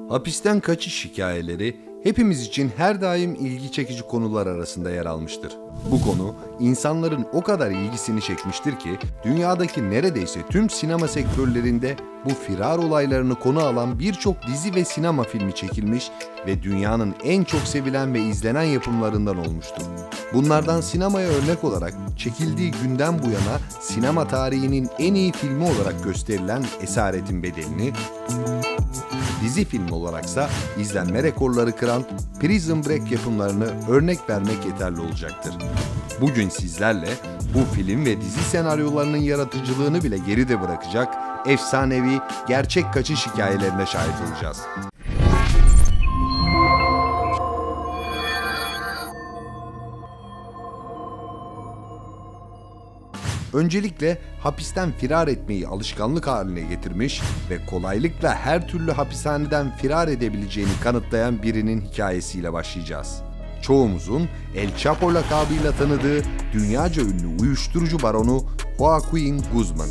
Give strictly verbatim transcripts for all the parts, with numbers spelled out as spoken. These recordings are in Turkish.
Hapisten kaçış hikayeleri hepimiz için her daim ilgi çekici konular arasında yer almıştır. Bu konu insanların o kadar ilgisini çekmiştir ki dünyadaki neredeyse tüm sinema sektörlerinde bu firar olaylarını konu alan birçok dizi ve sinema filmi çekilmiş ve dünyanın en çok sevilen ve izlenen yapımlarından olmuştur. Bunlardan sinemaya örnek olarak çekildiği günden bu yana sinema tarihinin en iyi filmi olarak gösterilen Esaretin Bedeli'ni, dizi filmi olaraksa izlenme rekorları kıran Prison Break yapımlarını örnek vermek yeterli olacaktır. Bugün sizlerle bu film ve dizi senaryolarının yaratıcılığını bile geride bırakacak efsanevi gerçek kaçış hikayelerine şahit olacağız. Öncelikle hapisten firar etmeyi alışkanlık haline getirmiş ve kolaylıkla her türlü hapishaneden firar edebileceğini kanıtlayan birinin hikayesiyle başlayacağız. Çoğumuzun El Chapo lakabıyla tanıdığı dünyaca ünlü uyuşturucu baronu Joaquin Guzman.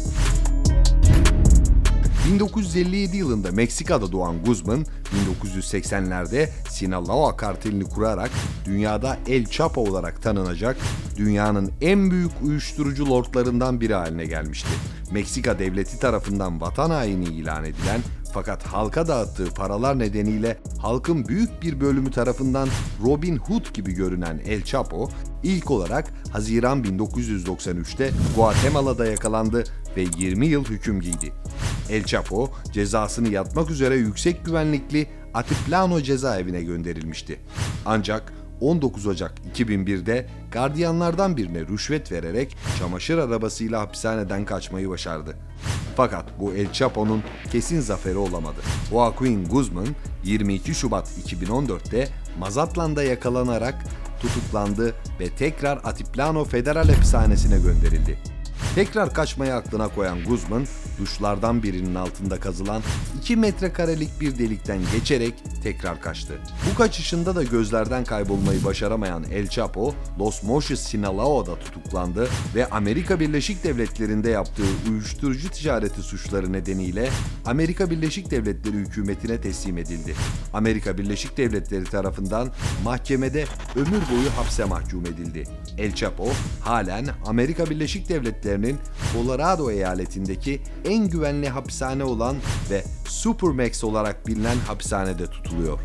bin dokuz yüz elli yedi yılında Meksika'da doğan Guzman, bin dokuz yüz seksenlerde Sinaloa kartelini kurarak dünyada El Chapo olarak tanınacak, dünyanın en büyük uyuşturucu lordlarından biri haline gelmişti. Meksika devleti tarafından vatan haini ilan edilen fakat halka dağıttığı paralar nedeniyle halkın büyük bir bölümü tarafından Robin Hood gibi görünen El Chapo, ilk olarak Haziran bin dokuz yüz doksan üçte Guatemala'da yakalandı ve yirmi yıl hüküm giydi. El Chapo, cezasını yatmak üzere yüksek güvenlikli Altiplano cezaevine gönderilmişti. Ancak on dokuz Ocak iki bin birde gardiyanlardan birine rüşvet vererek çamaşır arabasıyla hapishaneden kaçmayı başardı. Fakat bu El Chapo'nun kesin zaferi olamadı. Joaquin Guzman, yirmi iki Şubat iki bin on dörtte Mazatlan'da yakalanarak tutuklandı ve tekrar Altiplano Federal Hapishanesi'ne gönderildi. Tekrar kaçmayı aklına koyan Guzman, duşlardan birinin altında kazılan iki metrekarelik bir delikten geçerek tekrar kaçtı. Bu kaçışında da gözlerden kaybolmayı başaramayan El Chapo, Los Mochis, Sinaloa'da tutuklandı ve Amerika Birleşik Devletleri'nde yaptığı uyuşturucu ticareti suçları nedeniyle Amerika Birleşik Devletleri hükümetine teslim edildi. Amerika Birleşik Devletleri tarafından mahkemede ömür boyu hapse mahkum edildi. El Chapo, halen Amerika Birleşik Devletleri'nin Colorado eyaletindeki en güvenli hapishane olan ve Supermax olarak bilinen hapishanede tutuluyor.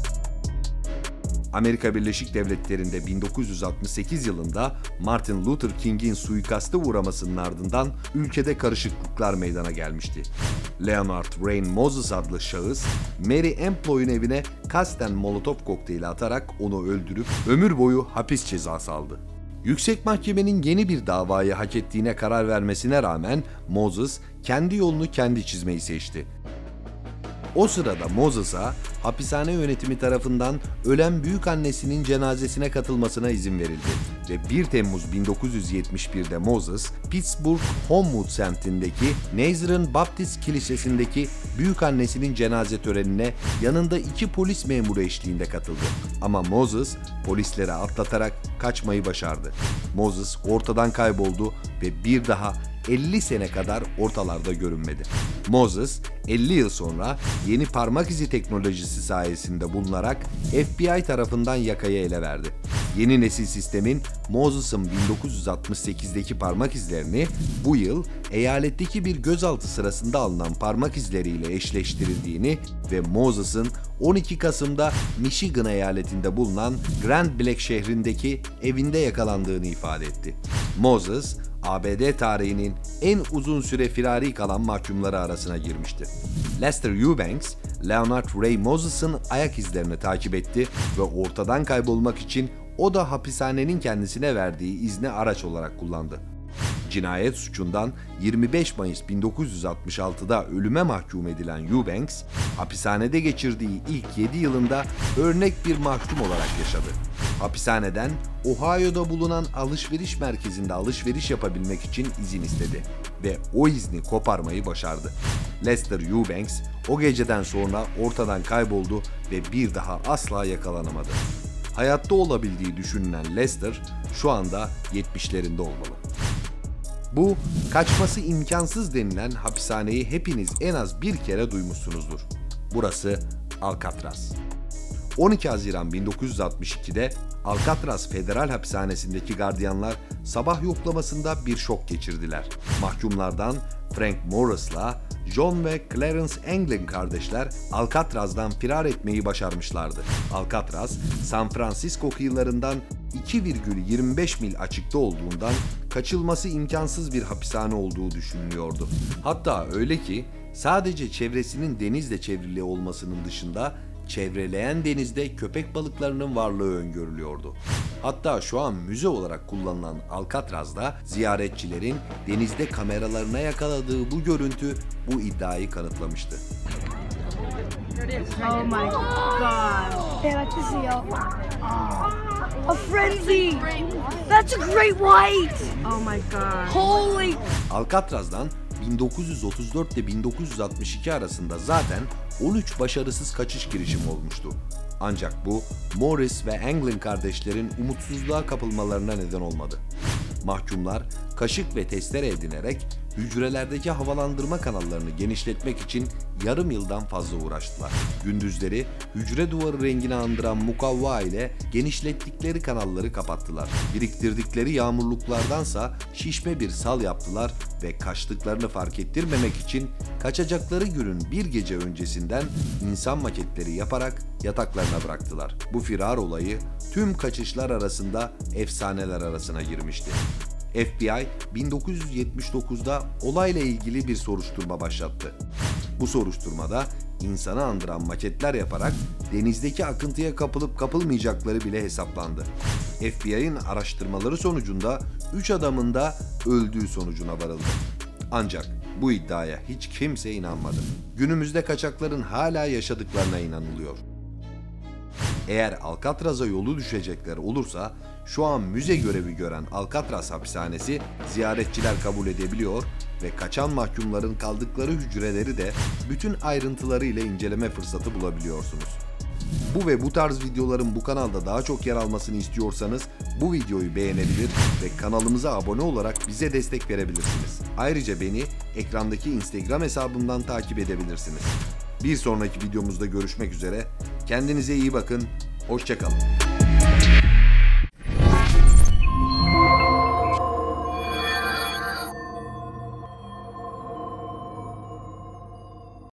Amerika Birleşik Devletleri'nde bin dokuz yüz altmış sekiz yılında Martin Luther King'in suikasta uğramasının ardından ülkede karışıklıklar meydana gelmişti. Leonard Rain Moses adlı şahıs, Mary Employ'un evine kasten molotof kokteyli atarak onu öldürüp ömür boyu hapis cezası aldı. Yüksek Mahkemenin yeni bir davayı hak ettiğine karar vermesine rağmen Moses kendi yolunu kendi çizmeyi seçti. O sırada Moses'a hapishane yönetimi tarafından ölen büyükannesinin cenazesine katılmasına izin verildi ve bir Temmuz bin dokuz yüz yetmiş birde Moses, Pittsburgh Homewood semtindeki Nazarene Baptist Kilisesi'ndeki büyükannesinin cenaze törenine yanında iki polis memuru eşliğinde katıldı. Ama Moses polisleri atlatarak kaçmayı başardı. Moses ortadan kayboldu ve bir daha elli sene kadar ortalarda görünmedi. Moses, elli yıl sonra yeni parmak izi teknolojisi sayesinde bulunarak F B I tarafından yakayı ele verdi. Yeni nesil sistemin Moses'ın bin dokuz yüz altmış sekizdeki parmak izlerini bu yıl eyaletteki bir gözaltı sırasında alınan parmak izleriyle eşleştirildiğini ve Moses'ın on iki Kasım'da Michigan eyaletinde bulunan Grand Blanc şehrindeki evinde yakalandığını ifade etti. Moses, A B D tarihinin en uzun süre firari kalan mahkumları arasına girmişti. Lester Eubanks, Leonard Ray Moses'ın ayak izlerini takip etti ve ortadan kaybolmak için o da hapishanenin kendisine verdiği izni araç olarak kullandı. Cinayet suçundan yirmi beş Mayıs bin dokuz yüz altmış altıda ölüme mahkum edilen Eubanks, hapishanede geçirdiği ilk yedi yılında örnek bir mahkum olarak yaşadı. Hapishaneden Ohio'da bulunan alışveriş merkezinde alışveriş yapabilmek için izin istedi ve o izni koparmayı başardı. Lester Eubanks o geceden sonra ortadan kayboldu ve bir daha asla yakalanamadı. Hayatta olabildiği düşünülen Lester şu anda yetmişlerinde olmalı. Bu, kaçması imkansız denilen hapishaneyi hepiniz en az bir kere duymuşsunuzdur. Burası Alcatraz. on iki Haziran bin dokuz yüz altmış ikide Alcatraz Federal Hapishanesi'ndeki gardiyanlar sabah yoklamasında bir şok geçirdiler. Mahkumlardan Frank Morris'la John ve Clarence Anglin kardeşler Alcatraz'dan firar etmeyi başarmışlardı. Alcatraz, San Francisco kıyılarından iki virgül yirmi beş mil açıkta olduğundan kaçılması imkansız bir hapishane olduğu düşünülüyordu. Hatta öyle ki sadece çevresinin denizle çevrili olmasının dışında çevreleyen denizde köpek balıklarının varlığı öngörülüyordu. Hatta şu an müze olarak kullanılan Alcatraz'da ziyaretçilerin denizde kameralarına yakaladığı bu görüntü bu iddiayı kanıtlamıştı. Oh my god. They like to see a, a frenzy. That's a great white. Oh my god. Holy. Alcatraz'dan bin dokuz yüz otuz dört ile bin dokuz yüz altmış iki arasında zaten on üç başarısız kaçış girişimi olmuştu. Ancak bu Morris ve Anglin kardeşlerin umutsuzluğa kapılmalarına neden olmadı. Mahkumlar kaşık ve testere edinerek hücrelerdeki havalandırma kanallarını genişletmek için yarım yıldan fazla uğraştılar. Gündüzleri hücre duvarı rengini andıran mukavva ile genişlettikleri kanalları kapattılar. Biriktirdikleri yağmurluklardansa şişme bir sal yaptılar ve kaçtıklarını fark ettirmemek için kaçacakları günün bir gece öncesinden insan maketleri yaparak yataklarına bıraktılar. Bu firar olayı tüm kaçışlar arasında efsaneler arasına girmişti. F B I bin dokuz yüz yetmiş dokuzda olayla ilgili bir soruşturma başlattı. Bu soruşturmada insanı andıran maketler yaparak denizdeki akıntıya kapılıp kapılmayacakları bile hesaplandı. F B I'nin araştırmaları sonucunda üç adamın da öldüğü sonucuna varıldı. Ancak bu iddiaya hiç kimse inanmadı. Günümüzde kaçakların hala yaşadıklarına inanılıyor. Eğer Alcatraz'a yolu düşecekler olursa şu an müze görevi gören Alcatraz hapishanesi ziyaretçiler kabul edebiliyor ve kaçan mahkumların kaldıkları hücreleri de bütün ayrıntılarıyla inceleme fırsatı bulabiliyorsunuz. Bu ve bu tarz videoların bu kanalda daha çok yer almasını istiyorsanız bu videoyu beğenebilir ve kanalımıza abone olarak bize destek verebilirsiniz. Ayrıca beni ekrandaki Instagram hesabımdan takip edebilirsiniz. Bir sonraki videomuzda görüşmek üzere. Kendinize iyi bakın. Hoşça kalın.